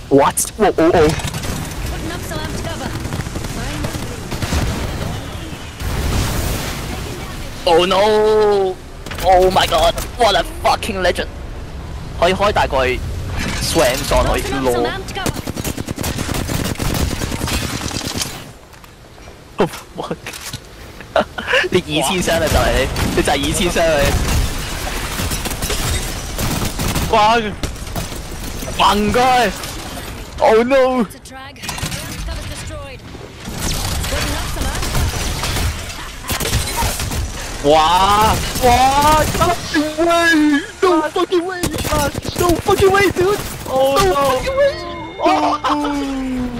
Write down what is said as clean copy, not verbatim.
What? Whoa, oh, oh. Putting up some amped cover. Oh no! Oh my god! What a fucking legend！ 可以開大概 swam 上去 Putting up some 攞。 amped cover. Oh fuck！ 你2000傷啦就係你就係2000傷你。哇！橫佢 ！Oh no！ It's a drag. Amped cover's destroyed. Putting up some amped cover. 哇！哇！No fucking way! No fucking way! No fucking way, dude! Oh No no! fucking way! Oh!